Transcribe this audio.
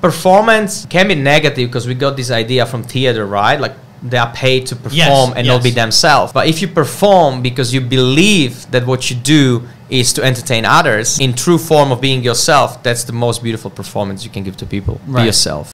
performance can be negative because we got this idea from theater, right? Like they are paid to perform and not be themselves. But if you perform because you believe that what you do is to entertain others in true form of being yourself, that's the most beautiful performance you can give to people. Be yourself.